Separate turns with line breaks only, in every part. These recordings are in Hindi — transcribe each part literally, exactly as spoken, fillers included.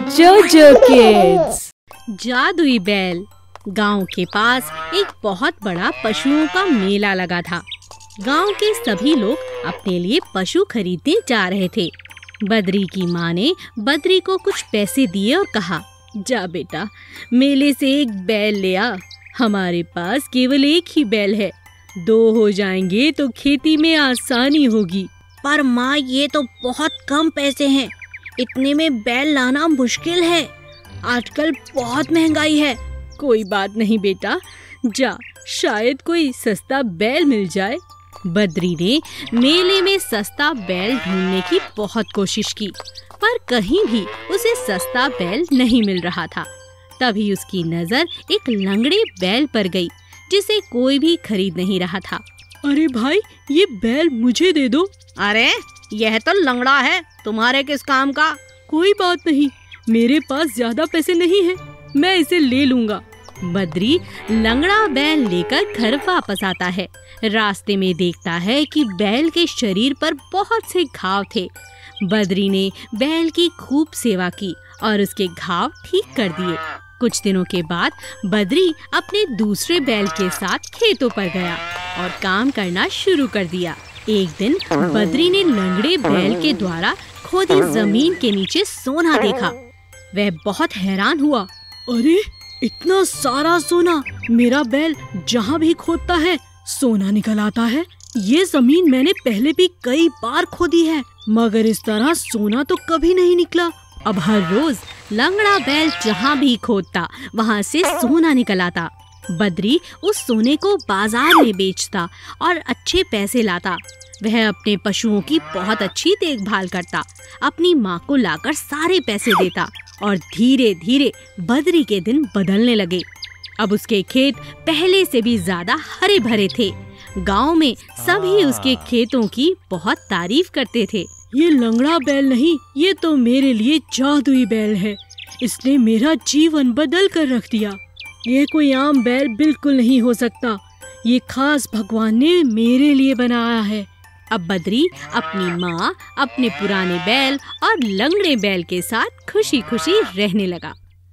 जोजो किड्स।
जादुई बैल। गांव के पास एक बहुत बड़ा पशुओं का मेला लगा था। गांव के सभी लोग अपने लिए पशु खरीदने जा रहे थे। बद्री की माँ ने बद्री को कुछ पैसे दिए और कहा, जा बेटा, मेले से एक बैल ले आ। हमारे पास केवल एक ही बैल है, दो हो जाएंगे तो खेती में आसानी होगी।
पर माँ, ये तो बहुत कम पैसे हैं, इतने में बैल लाना मुश्किल है। आजकल बहुत महंगाई है।
कोई बात नहीं बेटा, जा, शायद कोई सस्ता बैल मिल जाए। बद्री ने मेले में सस्ता बैल ढूंढने की बहुत कोशिश की, पर कहीं भी उसे सस्ता बैल नहीं मिल रहा था। तभी उसकी नजर एक लंगड़े बैल पर गई, जिसे कोई भी खरीद नहीं रहा था।
अरे भाई, ये बैल मुझे दे दो।
अरे, यह तो लंगड़ा है, तुम्हारे किस काम का?
कोई बात नहीं, मेरे पास ज्यादा पैसे नहीं हैं, मैं इसे ले लूंगा।
बद्री लंगड़ा बैल लेकर घर वापस आता है। रास्ते में देखता है कि बैल के शरीर पर बहुत से घाव थे। बद्री ने बैल की खूब सेवा की और उसके घाव ठीक कर दिए। कुछ दिनों के बाद बद्री अपने दूसरे बैल के साथ खेतों पर गया और काम करना शुरू कर दिया। एक दिन बद्री ने लंगड़े बैल के द्वारा खोदी जमीन के नीचे सोना देखा। वह बहुत हैरान हुआ।
अरे, इतना सारा सोना! मेरा बैल जहाँ भी खोदता है सोना निकल आता है। ये जमीन मैंने पहले भी कई बार खोदी है, मगर इस तरह सोना तो कभी नहीं निकला।
अब हर रोज लंगड़ा बैल जहाँ भी खोदता वहाँ से सोना निकल आता। बद्री उस सोने को बाजार में बेचता और अच्छे पैसे लाता। वह अपने पशुओं की बहुत अच्छी देखभाल करता, अपनी माँ को लाकर सारे पैसे देता और धीरे धीरे बद्री के दिन बदलने लगे। अब उसके खेत पहले से भी ज्यादा हरे भरे थे। गांव में सभी उसके खेतों की बहुत तारीफ करते थे।
ये लंगड़ा बैल नहीं, ये तो मेरे लिए जादुई बैल है। इसने मेरा जीवन बदल कर रख दिया। ये कोई आम बैल बिल्कुल नहीं हो सकता। ये खास भगवान ने मेरे लिए बनाया है।
अब बद्री अपनी माँ, अपने पुराने बैल और लंगड़े बैल के साथ खुशी खुशी रहने लगा।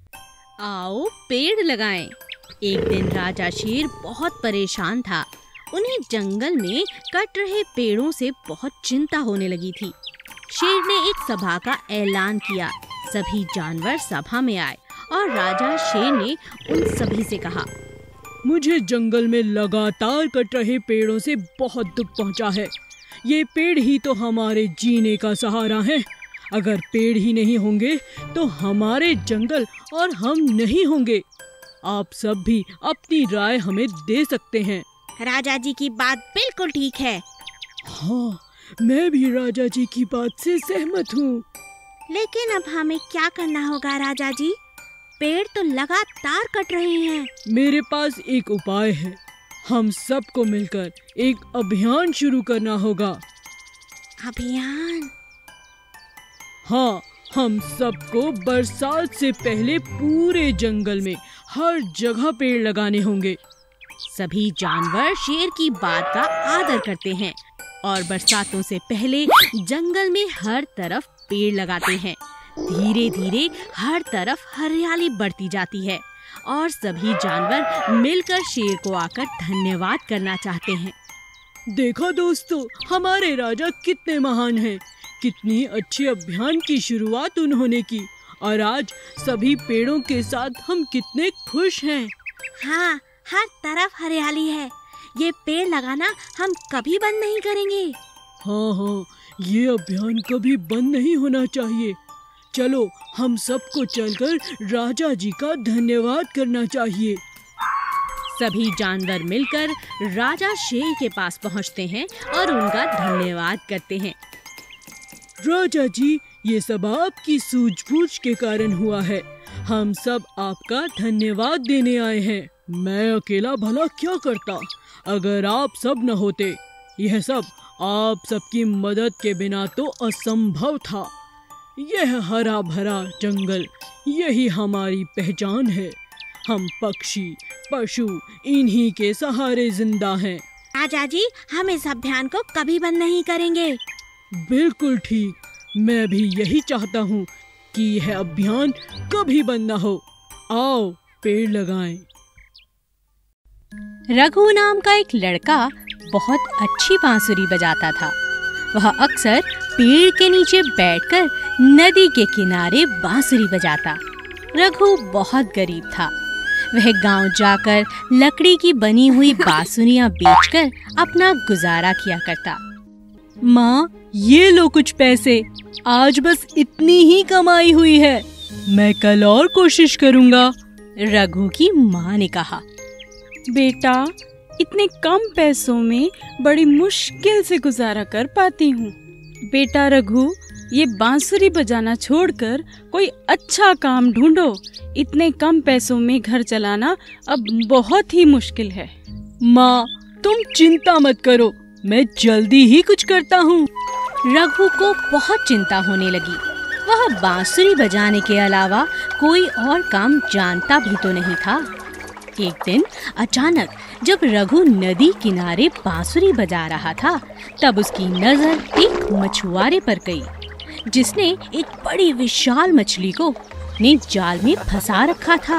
आओ पेड़ लगाएं। एक दिन राजा शेर बहुत परेशान था। उन्हें जंगल में कट रहे पेड़ों से बहुत चिंता होने लगी थी। शेर ने एक सभा का ऐलान किया। सभी जानवर सभा में आए और राजा शेर ने उन सभी से कहा,
मुझे जंगल में लगातार कट रहे पेड़ों से बहुत दुख पहुंचा है। ये पेड़ ही तो हमारे जीने का सहारा है। अगर पेड़ ही नहीं होंगे तो हमारे जंगल और हम नहीं होंगे। आप सब भी अपनी राय हमें दे सकते हैं।
राजा जी की बात बिल्कुल ठीक है।
हाँ, मैं भी राजा जी की बात से सहमत हूँ।
लेकिन अब हमें क्या करना होगा राजा जी? पेड़ तो लगातार कट रहे हैं।
मेरे पास एक उपाय है। हम सबको मिलकर एक अभियान शुरू करना होगा।
अभियान?
हाँ, हम सबको बरसात से पहले पूरे जंगल में हर जगह पेड़ लगाने होंगे।
सभी जानवर शेर की बात का आदर करते हैं और बरसातों से पहले जंगल में हर तरफ पेड़ लगाते हैं। धीरे धीरे हर तरफ हरियाली बढ़ती जाती है और सभी जानवर मिलकर शेर को आकर धन्यवाद करना चाहते हैं।
देखो दोस्तों, हमारे राजा कितने महान हैं। कितनी अच्छी अभियान की शुरुआत उन्होंने की और आज सभी पेड़ों के साथ हम कितने खुश हैं।
हाँ, हर तरफ हरियाली है। ये पेड़ लगाना हम कभी बंद नहीं करेंगे।
हाँ हाँ, ये अभियान कभी बंद नहीं होना चाहिए। चलो, हम सबको चलकर राजा जी का धन्यवाद करना चाहिए।
सभी जानवर मिलकर राजा शेर के पास पहुंचते हैं और उनका धन्यवाद करते हैं।
राजा जी, ये सब आपकी सूझबूझ के कारण हुआ है। हम सब आपका धन्यवाद देने आए हैं। मैं अकेला भला क्या करता अगर आप सब न होते। यह सब आप सबकी मदद के बिना तो असंभव था। यह हरा भरा जंगल, यही हमारी पहचान है। हम पक्षी, पशु इन्हीं के सहारे जिंदा हैं।
राजा जी, हम इस अभियान को कभी बंद नहीं करेंगे।
बिल्कुल ठीक, मैं भी यही चाहता हूँ कि यह अभियान कभी बंद न हो। आओ पेड़ लगाएं।
रघु नाम का एक लड़का बहुत अच्छी बांसुरी बजाता था। वह अक्सर पेड़ के नीचे बैठकर नदी के किनारे बांसुरी बजाता। रघु बहुत गरीब था। वह गांव जाकर लकड़ी की बनी हुई बांसुरियां बेचकर अपना गुजारा किया करता।
माँ, ये लो कुछ पैसे, आज बस इतनी ही कमाई हुई है, मैं कल और कोशिश करूँगा।
रघु की माँ ने कहा।
बेटा, इतने कम पैसों में बड़ी मुश्किल से गुजारा कर पाती हूँ। बेटा रघु, ये बांसुरी बजाना छोड़कर कोई अच्छा काम ढूंढो। इतने कम पैसों में घर चलाना अब बहुत ही मुश्किल है।
माँ, तुम चिंता मत करो, मैं जल्दी ही कुछ करता हूँ।
रघु को बहुत चिंता होने लगी। वह बांसुरी बजाने के अलावा कोई और काम जानता भी तो नहीं था। एक दिन अचानक जब रघु नदी किनारे बांसुरी बजा रहा था, तब उसकी नजर एक मछुआरे पर गई, जिसने एक बड़ी विशाल मछली को अपने जाल में फंसा रखा था।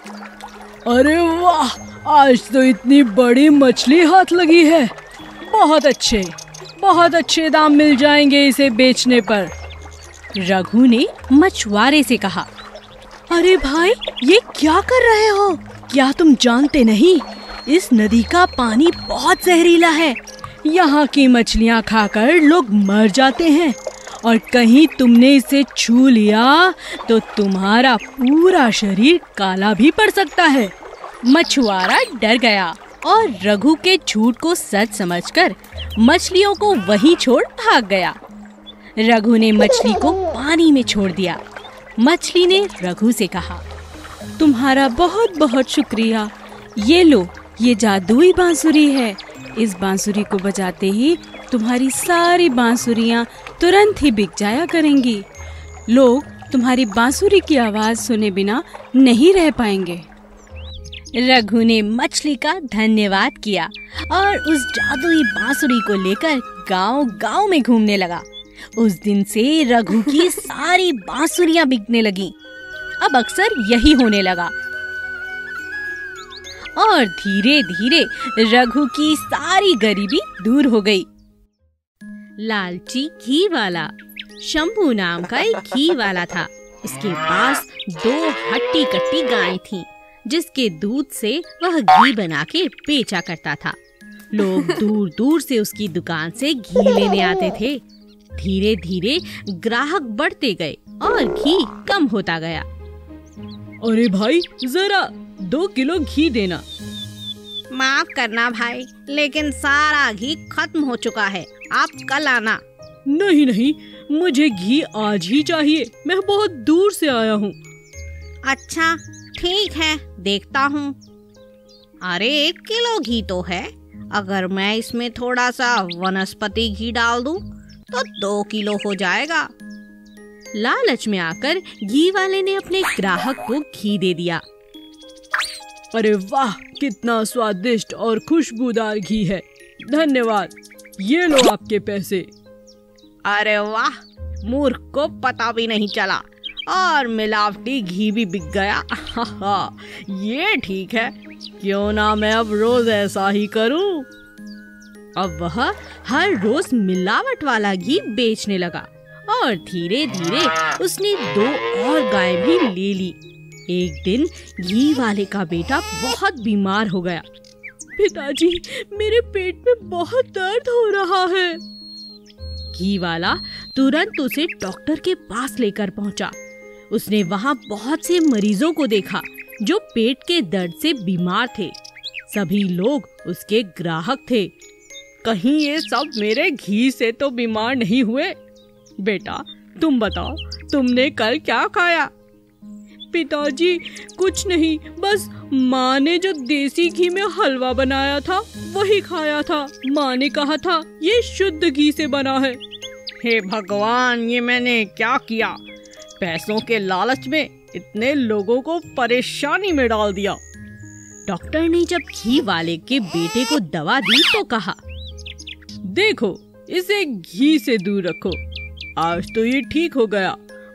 अरे वाह, आज तो इतनी बड़ी मछली हाथ लगी है। बहुत अच्छे बहुत अच्छे दाम मिल जाएंगे इसे बेचने पर।
रघु ने मछुआरे से कहा।
अरे भाई, ये क्या कर रहे हो? क्या तुम जानते नहीं, इस नदी का पानी बहुत जहरीला है। यहाँ की मछलियाँ खाकर लोग मर जाते हैं, और कहीं तुमने इसे छू लिया तो तुम्हारा पूरा शरीर काला भी पड़ सकता है।
मछुआरा डर गया और रघु के झूठ को सच समझकर मछलियों को वहीं छोड़ भाग गया। रघु ने मछली को पानी में छोड़ दिया। मछली ने रघु से कहा,
तुम्हारा बहुत बहुत शुक्रिया। ये लो, ये जादुई बांसुरी है। इस बांसुरी को बजाते ही तुम्हारी सारी बांसुरियां तुरंत ही बिक जाया करेंगी। लोग तुम्हारी बांसुरी की आवाज सुने बिना नहीं रह पाएंगे।
रघु ने मछली का धन्यवाद किया और उस जादुई बांसुरी को लेकर गांव-गांव में घूमने लगा। उस दिन से रघु की सारी बांसुरियां बिकने लगीं। अब अक्सर यही होने लगा और धीरे धीरे रघु की सारी गरीबी दूर हो गई। लालची घी वाला। शंभू नाम का एक घी वाला था। उसके पास दो हट्टी कट्टी गायें थीं, जिसके दूध से वह घी बना के बेचा करता था। लोग दूर दूर से उसकी दुकान से घी लेने आते थे। धीरे धीरे ग्राहक बढ़ते गए और घी कम होता गया।
अरे भाई, जरा दो किलो घी देना।
माफ करना भाई, लेकिन सारा घी खत्म हो चुका है, आप कल आना।
नहीं नहीं, मुझे घी आज ही चाहिए, मैं बहुत दूर से आया हूँ।
अच्छा ठीक है, देखता हूँ। अरे एक किलो घी तो है, अगर मैं इसमें थोड़ा सा वनस्पति घी डाल दूँ तो दो किलो हो जाएगा।
लालच में आकर घी वाले ने अपने ग्राहक को घी दे दिया।
अरे वाह, कितना स्वादिष्ट और खुशबूदार घी है, धन्यवाद, ये लो आपके पैसे।
अरे वाह, मूर्ख को पता भी नहीं चला और मिलावटी घी भी बिक गया। ये ठीक है, क्यों ना मैं अब रोज ऐसा ही करूं।
अब वह हर रोज मिलावट वाला घी बेचने लगा और धीरे धीरे उसने दो और गाय भी ले ली। एक दिन घी वाले का बेटा बहुत बीमार हो गया।
पिताजी, मेरे पेट में बहुत दर्द हो रहा है।
घी वाला तुरंत उसे डॉक्टर के पास लेकर पहुंचा। उसने वहां बहुत से मरीजों को देखा जो पेट के दर्द से बीमार थे। सभी लोग उसके ग्राहक थे।
कहीं ये सब मेरे घी से तो बीमार नहीं हुए? बेटा, तुम बताओ, तुमने कल क्या खाया? पिताजी, कुछ नहीं, बस माँ ने जो देसी घी में हलवा बनाया था वही खाया था। माँ ने कहा था ये शुद्ध घी से बना है।
हे भगवान, ये मैंने क्या किया? पैसों के लालच में इतने लोगों को परेशानी में डाल दिया।
डॉक्टर ने जब घी वाले के बेटे को दवा दी तो कहा,
देखो, इसे घी से दूर रखो। आज तो ये ठीक हो गया,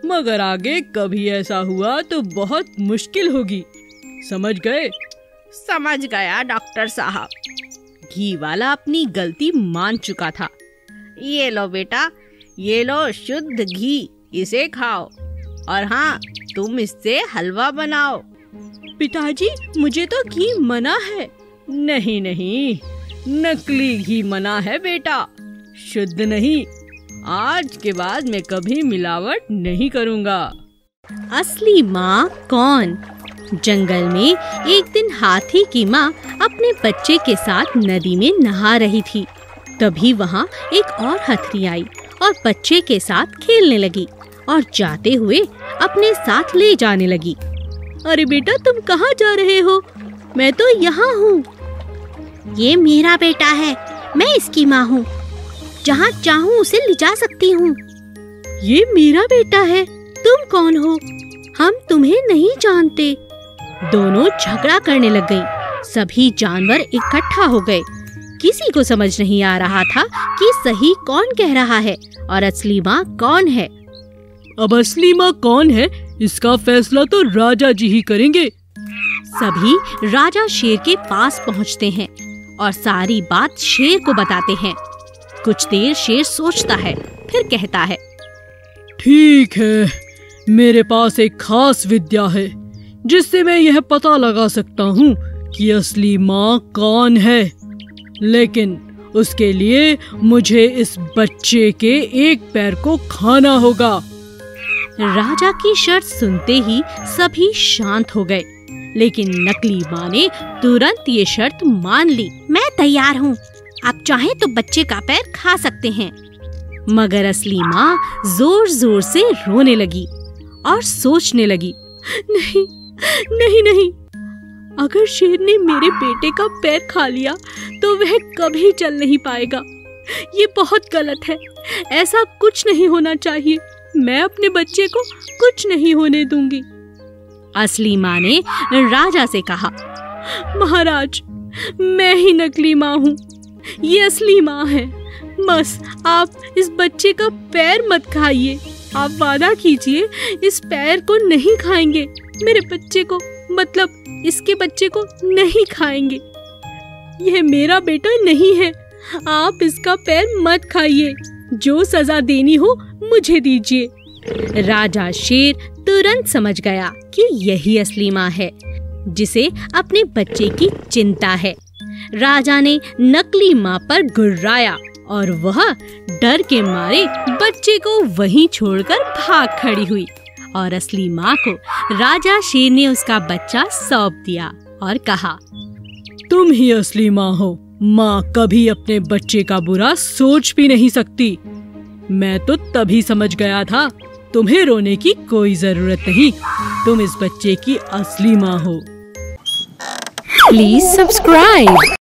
मगर आगे कभी ऐसा हुआ तो बहुत मुश्किल होगी। समझ गए?
समझ गया डॉक्टर साहब। घी वाला अपनी गलती मान चुका था। ये लो बेटा, ये लो शुद्ध घी, इसे खाओ। और हाँ, तुम इससे हलवा बनाओ।
पिताजी, मुझे तो घी मना है। नहीं नहीं, नकली घी मना है बेटा, शुद्ध नहीं। आज के बाद मैं कभी मिलावट नहीं करूँगा।
असली माँ कौन? जंगल में एक दिन हाथी की माँ अपने बच्चे के साथ नदी में नहा रही थी। तभी वहाँ एक और हथनी आई और बच्चे के साथ खेलने लगी और जाते हुए अपने साथ ले जाने लगी। अरे बेटा, तुम कहाँ जा रहे हो? मैं तो यहाँ हूँ। ये मेरा बेटा है, मैं इसकी माँ हूँ। जहाँ चाहूँ उसे ले जा सकती हूँ। ये मेरा बेटा है, तुम कौन हो? हम तुम्हें नहीं जानते। दोनों झगड़ा करने लग गईं। सभी जानवर इकट्ठा हो गए। किसी को समझ नहीं आ रहा था कि सही कौन कह रहा है और असली माँ कौन है।
अब असली माँ कौन है, इसका फैसला तो राजा जी ही करेंगे।
सभी राजा शेर के पास पहुँचते हैं और सारी बात शेर को बताते हैं। कुछ देर शेर सोचता है, फिर कहता है,
ठीक है, मेरे पास एक खास विद्या है जिससे मैं यह पता लगा सकता हूँ कि असली माँ कौन है। लेकिन उसके लिए मुझे इस बच्चे के एक पैर को खाना होगा।
राजा की शर्त सुनते ही सभी शांत हो गए, लेकिन नकली माँ ने तुरंत ये शर्त मान ली। मैं तैयार हूँ, आप चाहें तो बच्चे का पैर खा सकते हैं। मगर असली माँ जोर जोर से रोने लगी और सोचने लगी, नहीं नहीं नहीं, अगर शेर ने मेरे बेटे का पैर खा लिया तो वह कभी चल नहीं पाएगा। ये बहुत गलत है, ऐसा कुछ नहीं होना चाहिए। मैं अपने बच्चे को कुछ नहीं होने दूंगी। असली माँ ने राजा से कहा, महाराज, मैं ही नकली माँ हूँ, ये असली माँ है। बस आप इस बच्चे का पैर मत खाइए। आप वादा कीजिए इस पैर को नहीं खाएंगे। मेरे बच्चे को, मतलब इसके बच्चे को नहीं खाएंगे। यह मेरा बेटा नहीं है। आप इसका पैर मत खाइए। जो सजा देनी हो मुझे दीजिए। राजा शेर तुरंत समझ गया कि यही असली माँ है, जिसे अपने बच्चे की चिंता है। राजा ने नकली माँ पर गुर्राया और वह डर के मारे बच्चे को वहीं छोड़कर भाग खड़ी हुई और असली माँ को राजा शेर ने उसका बच्चा सौंप दिया और कहा,
तुम ही असली माँ हो। माँ कभी अपने बच्चे का बुरा सोच भी नहीं सकती। मैं तो तभी समझ गया था, तुम्हें रोने की कोई जरूरत नहीं। तुम इस बच्चे की असली माँ हो।
Please subscribe.